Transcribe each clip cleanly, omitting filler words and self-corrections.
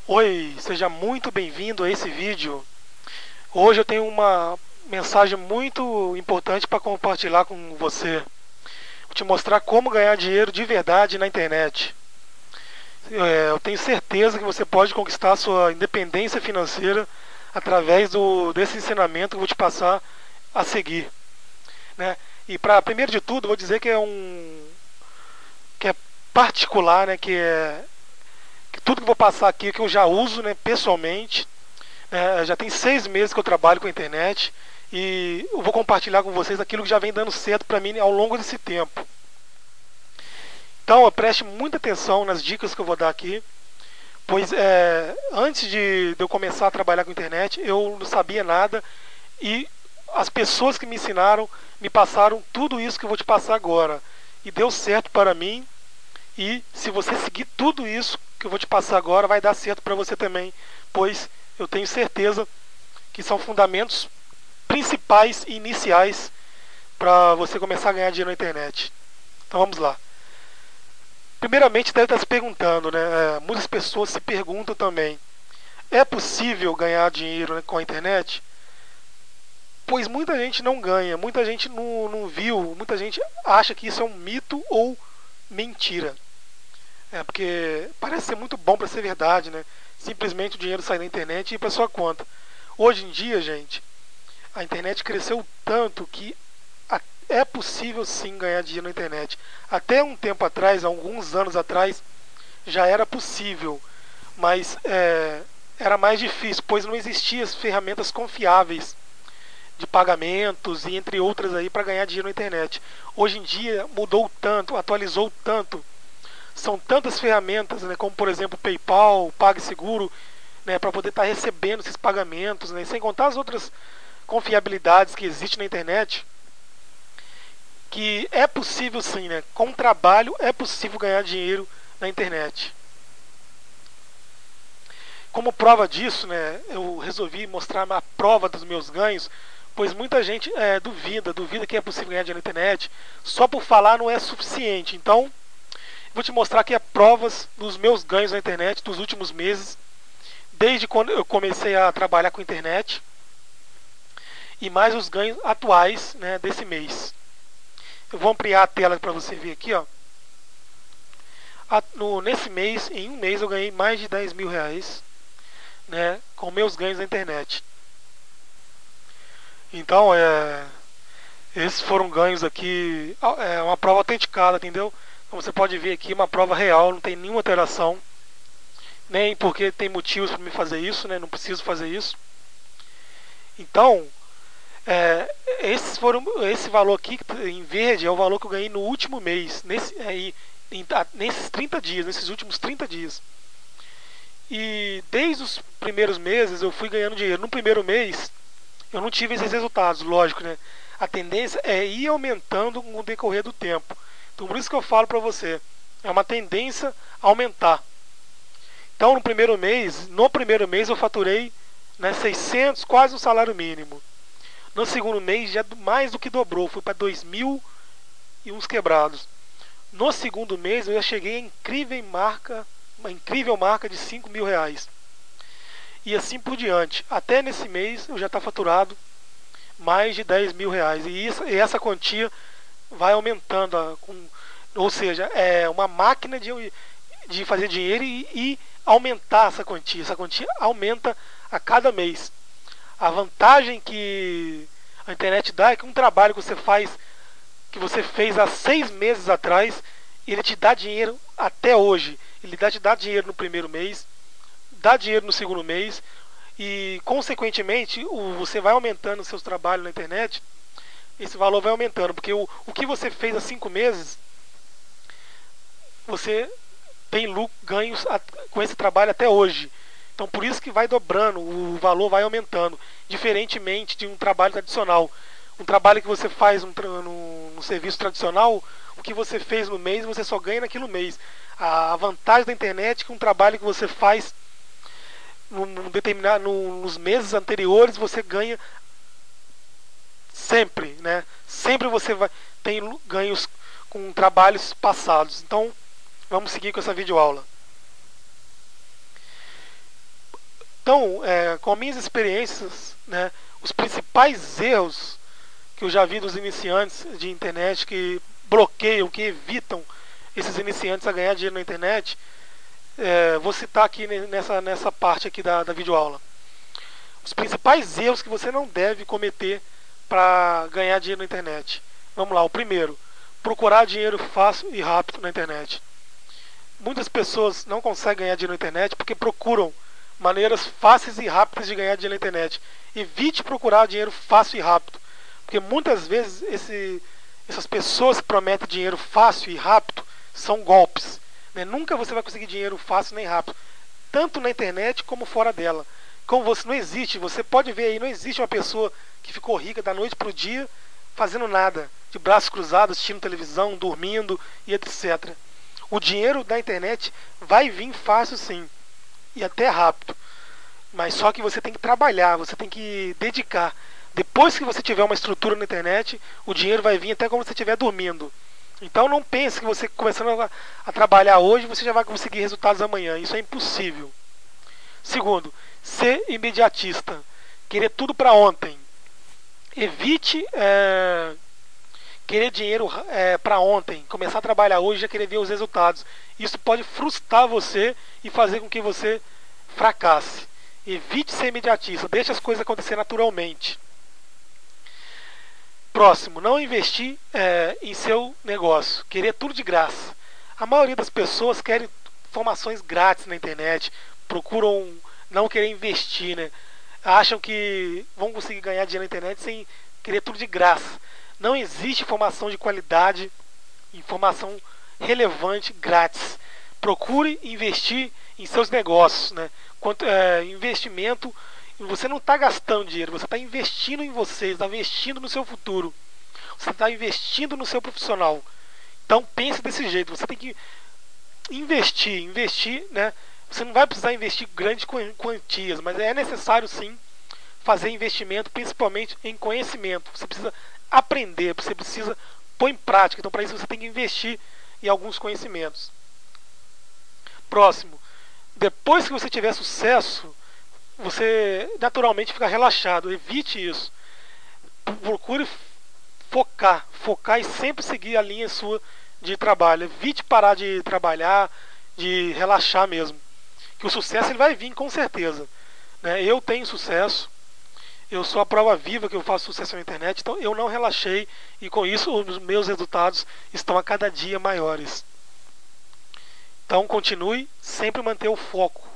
Oi, seja muito bem-vindo a esse vídeo. Hoje eu tenho uma mensagem muito importante para compartilhar com você. Vou te mostrar como ganhar dinheiro de verdade na internet. Eu tenho certeza que você pode conquistar a sua independência financeira através desse ensinamento que eu vou te passar a seguir, né? E para primeiro de tudo, vou dizer que é particular, né? Que tudo que eu vou passar aqui que eu já uso, né, pessoalmente. Já tem 6 meses que eu trabalho com a internet e eu vou compartilhar com vocês aquilo que já vem dando certo para mim ao longo desse tempo. Então, preste muita atenção nas dicas que eu vou dar aqui, pois antes de eu começar a trabalhar com a internet, eu não sabia nada e as pessoas que me ensinaram me passaram tudo isso que eu vou te passar agora. E deu certo para mim, e se você seguir tudo isso que eu vou te passar agora, vai dar certo para você também, pois eu tenho certeza que são fundamentos principais e iniciais para você começar a ganhar dinheiro na internet. Então vamos lá. Primeiramente, deve estar se perguntando, né? Muitas pessoas se perguntam também: é possível ganhar dinheiro, né, com a internet? Pois muita gente não ganha, muita gente não viu, muita gente acha que isso é um mito ou mentira. Porque parece ser muito bom para ser verdade, né? Simplesmente o dinheiro sai da internet e ir para sua conta. Hoje em dia, gente, a internet cresceu tanto que é possível sim ganhar dinheiro na internet. Até um tempo atrás, alguns anos atrás, já era possível, mas era mais difícil, pois não existiam as ferramentas confiáveis de pagamentos e entre outras aí para ganhar dinheiro na internet. Hoje em dia mudou tanto, atualizou tanto. São tantas ferramentas, né, como por exemplo o PayPal, PagSeguro, né, para poder estar recebendo esses pagamentos, né, sem contar as outras confiabilidades que existem na internet, que é possível sim, né, com trabalho é possível ganhar dinheiro na internet. Como prova disso, né, eu resolvi mostrar a prova dos meus ganhos, pois muita gente duvida que é possível ganhar dinheiro na internet. Só por falar não é suficiente. Então, vou te mostrar aqui provas dos meus ganhos na internet dos últimos meses, desde quando eu comecei a trabalhar com internet, e mais os ganhos atuais, né, desse mês. Eu vou ampliar a tela para você ver aqui, ó. Nesse mês, em um mês, eu ganhei mais de 10 mil reais, né, com meus ganhos na internet. Então, esses foram ganhos aqui, uma prova autenticada, entendeu? Como você pode ver aqui, uma prova real, não tem nenhuma alteração, nem porque tem motivos para me fazer isso, né? Não preciso fazer isso. Então, esse valor aqui em verde é o valor que eu ganhei no último mês, nesses 30 dias, nesses últimos 30 dias. E desde os primeiros meses eu fui ganhando dinheiro. No primeiro mês eu não tive esses resultados, lógico, né? A tendência é ir aumentando com o decorrer do tempo. Então por isso que eu falo para você, é uma tendência a aumentar. Então no primeiro mês eu faturei, né, 600, quase um salário mínimo. No segundo mês já mais do que dobrou, fui para 2.000 e uns quebrados. No segundo mês eu já cheguei a uma incrível marca de 5 mil reais. E assim por diante. Até nesse mês eu já está faturado mais de 10 mil reais. E essa quantia vai aumentando, ou seja, é uma máquina de fazer dinheiro e aumentar essa quantia. Essa quantia aumenta a cada mês. A vantagem que a internet dá é que um trabalho que você fez há 6 meses atrás, ele te dá dinheiro até hoje. Ele te dá dinheiro no primeiro mês, dá dinheiro no segundo mês e, consequentemente, você vai aumentando os seus trabalhos na internet, esse valor vai aumentando, porque o que você fez há 5 meses, você tem ganhos com esse trabalho até hoje. Então por isso que vai dobrando, o valor vai aumentando, diferentemente de um trabalho tradicional. Um trabalho que você faz no serviço tradicional, o que você fez no mês, você só ganha naquele mês. A vantagem da internet é que um trabalho que você faz nos meses anteriores, você ganha sempre, né? Sempre você tem ganhos com trabalhos passados. Então, vamos seguir com essa videoaula. Então, com minhas experiências, né, os principais erros que eu já vi dos iniciantes de internet que bloqueiam, que evitam esses iniciantes a ganhar dinheiro na internet, vou citar aqui nessa parte aqui da videoaula. Os principais erros que você não deve cometer para ganhar dinheiro na internet. Vamos lá, o primeiro, procurar dinheiro fácil e rápido na internet. Muitas pessoas não conseguem ganhar dinheiro na internet porque procuram maneiras fáceis e rápidas de ganhar dinheiro na internet. Evite procurar dinheiro fácil e rápido, porque muitas vezes essas pessoas que prometem dinheiro fácil e rápido são golpes, né? Nunca você vai conseguir dinheiro fácil nem rápido, tanto na internet como fora dela. Como você não existe, você pode ver aí, não existe uma pessoa que ficou rica da noite para o dia fazendo nada, de braços cruzados, assistindo televisão, dormindo e etc. O dinheiro da internet vai vir fácil sim, e até rápido, mas só que você tem que trabalhar, você tem que dedicar. Depois que você tiver uma estrutura na internet, o dinheiro vai vir até quando você estiver dormindo. Então não pense que você começando a trabalhar hoje, você já vai conseguir resultados amanhã. Isso é impossível. Segundo, ser imediatista. Querer tudo para ontem. Evite querer dinheiro para ontem. Começar a trabalhar hoje e já querer ver os resultados. Isso pode frustrar você e fazer com que você fracasse. Evite ser imediatista. Deixe as coisas acontecer naturalmente. Próximo, não investir em seu negócio. Querer tudo de graça. A maioria das pessoas querem informações grátis na internet. Procuram não querer investir, né? Acham que vão conseguir ganhar dinheiro na internet sem querer tudo de graça. Não existe informação de qualidade, informação relevante grátis. Procure investir em seus negócios, né? Investimento, você não está gastando dinheiro, você está investindo em você, está investindo no seu futuro, você está investindo no seu profissional. Então pense desse jeito, você tem que investir, né? Você não vai precisar investir grandes quantias, mas é necessário sim fazer investimento, principalmente em conhecimento. Você precisa aprender, você precisa pôr em prática. Então para isso você tem que investir em alguns conhecimentos. Próximo, depois que você tiver sucesso, você naturalmente fica relaxado. Evite isso. Procure focar e sempre seguir a linha sua de trabalho. Evite parar de trabalhar, de relaxar mesmo, que o sucesso ele vai vir com certeza, né? Eu tenho sucesso, eu sou a prova viva que eu faço sucesso na internet, então eu não relaxei e com isso os meus resultados estão a cada dia maiores. Então continue, sempre manter o foco.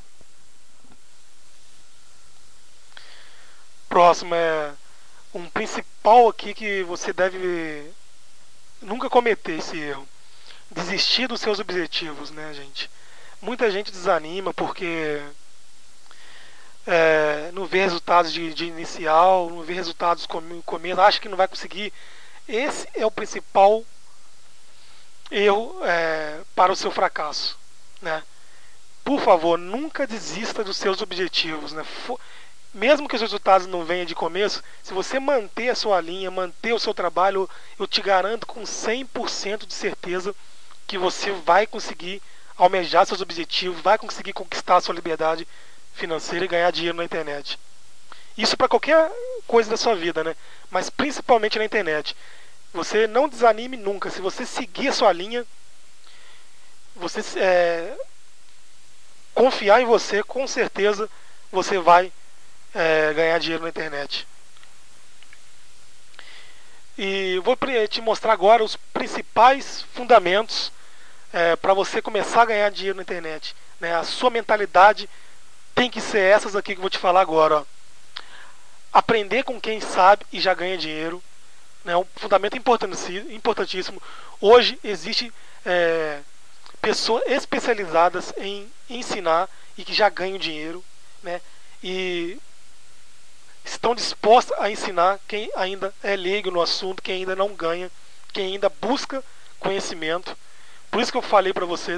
Próximo é um principal aqui que você deve nunca cometer esse erro. Desistir dos seus objetivos, né, gente? Muita gente desanima porque não vê resultados de inicial, não vê resultados no começo, acha que não vai conseguir. Esse é o principal erro para o seu fracasso, né? Por favor, nunca desista dos seus objetivos, né? Mesmo que os resultados não venham de começo, se você manter a sua linha, manter o seu trabalho, eu te garanto com 100% de certeza que você vai conseguir almejar seus objetivos, vai conseguir conquistar a sua liberdade financeira e ganhar dinheiro na internet. Isso para qualquer coisa da sua vida, né? Mas principalmente na internet. Você não desanime nunca. Se você seguir a sua linha, você confiar em você, com certeza você vai ganhar dinheiro na internet. E vou te mostrar agora os principais fundamentos para você começar a ganhar dinheiro na internet, né? A sua mentalidade tem que ser essas aqui que eu vou te falar agora, ó. Aprender com quem sabe e já ganha dinheiro, né? Um fundamento importantíssimo. Hoje existe pessoas especializadas em ensinar e que já ganham dinheiro, né? E estão dispostas a ensinar quem ainda é leigo no assunto, quem ainda não ganha, quem ainda busca conhecimento. Por isso que eu falei para você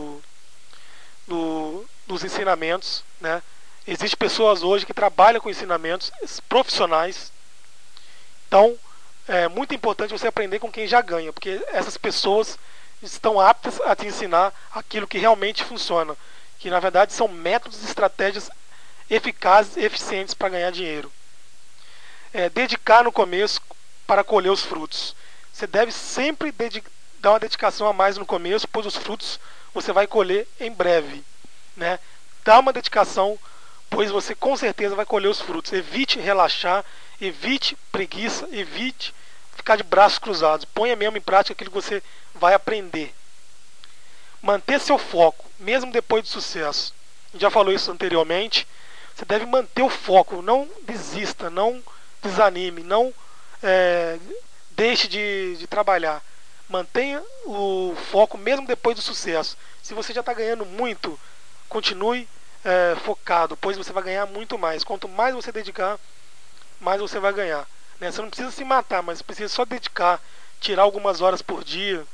dos ensinamentos, né? Existem pessoas hoje que trabalham com ensinamentos profissionais. Então é muito importante você aprender com quem já ganha, porque essas pessoas estão aptas a te ensinar aquilo que realmente funciona, que na verdade são métodos e estratégias eficazes e eficientes para ganhar dinheiro. Dedicar no começo para colher os frutos. Você deve sempre dar uma dedicação a mais no começo, pois os frutos você vai colher em breve, né? Dá uma dedicação, pois você com certeza vai colher os frutos. Evite relaxar, evite preguiça, evite ficar de braços cruzados. Ponha mesmo em prática aquilo que você vai aprender. Manter seu foco, mesmo depois do sucesso. A gente já falou isso anteriormente. Você deve manter o foco, não desista, não desanime, não deixe de trabalhar. Mantenha o foco mesmo depois do sucesso. Se você já está ganhando muito, continue focado, pois você vai ganhar muito mais. Quanto mais você dedicar, mais você vai ganhar, né? Você não precisa se matar, mas precisa só dedicar, tirar algumas horas por dia.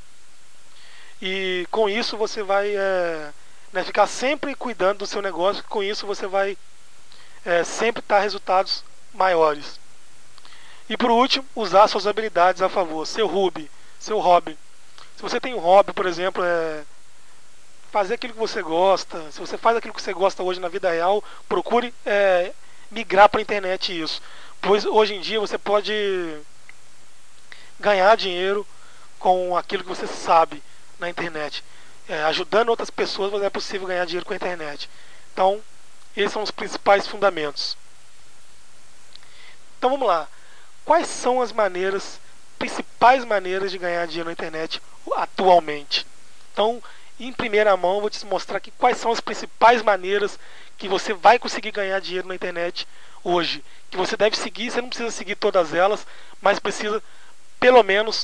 E com isso você vai ficar sempre cuidando do seu negócio. Com isso você vai sempre estar resultados maiores. E por último, usar suas habilidades a favor. Seu hobby. Se você tem um hobby, por exemplo, fazer aquilo que você gosta. Se você faz aquilo que você gosta hoje na vida real, procure migrar para a internet isso. Pois hoje em dia você pode ganhar dinheiro com aquilo que você sabe na internet. Ajudando outras pessoas, é possível ganhar dinheiro com a internet. Então, esses são os principais fundamentos. Então vamos lá. Quais são as principais maneiras de ganhar dinheiro na internet atualmente? Então, em primeira mão, eu vou te mostrar aqui quais são as principais maneiras que você vai conseguir ganhar dinheiro na internet hoje. Que você deve seguir, você não precisa seguir todas elas, mas precisa, pelo menos,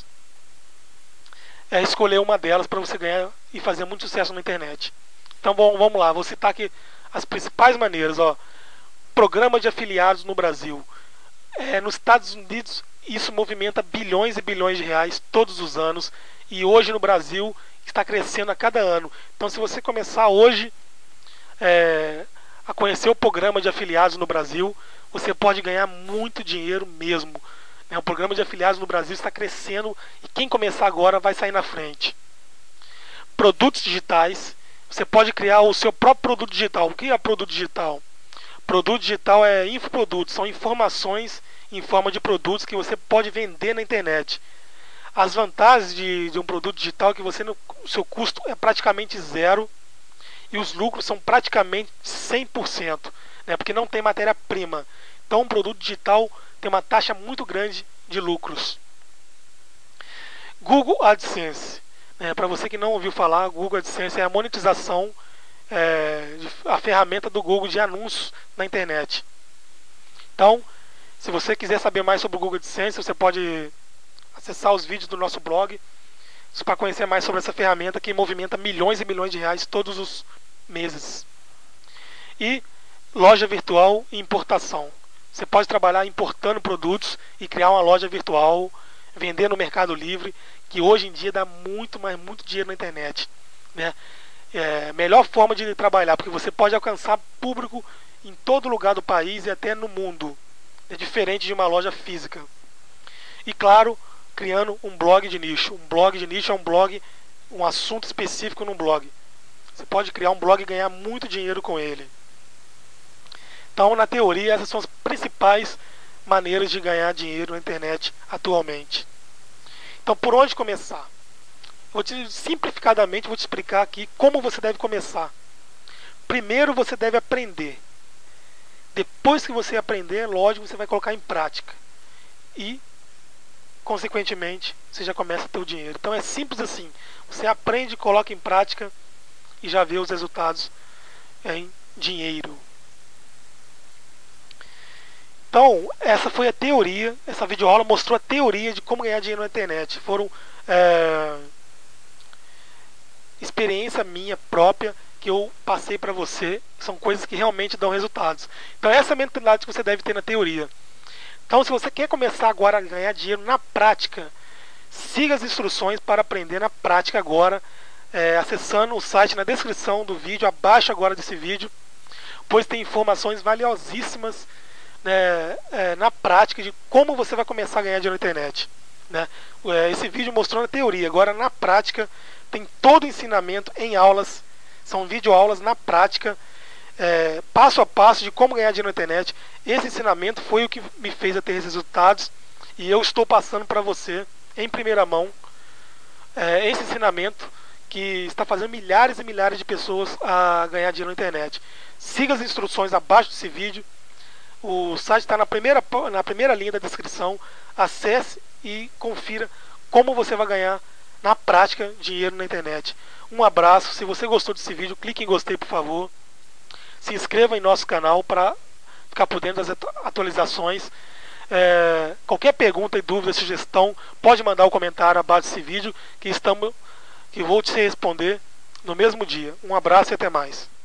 escolher uma delas para você ganhar e fazer muito sucesso na internet. Então, vamos lá, vou citar aqui as principais maneiras. Programa de afiliados no Brasil. Nos Estados Unidos isso movimenta bilhões e bilhões de reais todos os anos, e hoje no Brasil está crescendo a cada ano. Então se você começar hoje a conhecer o programa de afiliados no Brasil, você pode ganhar muito dinheiro mesmo. O programa de afiliados no Brasil está crescendo e quem começar agora vai sair na frente. Produtos digitais. Você pode criar o seu próprio produto digital. O que é produto digital? Produto digital é infoprodutos, são informações em forma de produtos que você pode vender na internet. As vantagens de um produto digital é que o seu custo é praticamente zero e os lucros são praticamente 100%, né, porque não tem matéria-prima. Então um produto digital tem uma taxa muito grande de lucros. Google AdSense. Para você que não ouviu falar, Google AdSense é a monetização, a ferramenta do Google de anúncios na internet. Então, se você quiser saber mais sobre o Google AdSense, você pode acessar os vídeos do nosso blog para conhecer mais sobre essa ferramenta que movimenta milhões e milhões de reais todos os meses. E loja virtual e importação. Você pode trabalhar importando produtos e criar uma loja virtual, vender no Mercado Livre, que hoje em dia dá muito dinheiro na internet, né? Melhor forma de trabalhar, porque você pode alcançar público em todo lugar do país e até no mundo. É diferente de uma loja física. E claro, criando um blog de nicho. Um blog de nicho é um assunto específico num blog. Você pode criar um blog e ganhar muito dinheiro com ele. Então, na teoria, essas são as principais maneiras de ganhar dinheiro na internet atualmente. Então, por onde começar? Simplificadamente, vou te explicar aqui como você deve começar. Primeiro, você deve aprender. Depois que você aprender, lógico, você vai colocar em prática. E, consequentemente, você já começa a ter o dinheiro. Então, é simples assim. Você aprende, coloca em prática e já vê os resultados em dinheiro. Então, essa foi a teoria. Essa videoaula mostrou a teoria de como ganhar dinheiro na internet. Foram experiência minha própria que eu passei para você. São coisas que realmente dão resultados. Então essa é a mentalidade que você deve ter na teoria. Então se você quer começar agora a ganhar dinheiro na prática, siga as instruções para aprender na prática agora, acessando o site na descrição do vídeo, abaixo agora desse vídeo, pois tem informações valiosíssimas, né, na prática de como você vai começar a ganhar dinheiro na internet, né? Esse vídeo mostrou na teoria, agora na prática tem todo o ensinamento em aulas. São videoaulas na prática, passo a passo de como ganhar dinheiro na internet. Esse ensinamento foi o que me fez a ter esses resultados e eu estou passando para você em primeira mão esse ensinamento que está fazendo milhares e milhares de pessoas a ganhar dinheiro na internet. Siga as instruções abaixo desse vídeo. O site está na primeira linha da descrição. Acesse e confira como você vai ganhar na prática dinheiro na internet. Um abraço. Se você gostou desse vídeo, clique em gostei, por favor. Se inscreva em nosso canal para ficar por dentro das atualizações. Qualquer pergunta e dúvida, sugestão, pode mandar um comentário abaixo desse vídeo que vou te responder no mesmo dia. Um abraço e até mais.